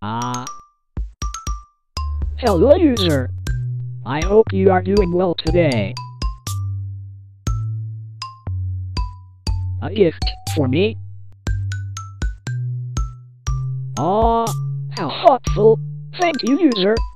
Ah. Hello user. I hope you are doing well today. A gift for me? Ah, how thoughtful. Thank you user.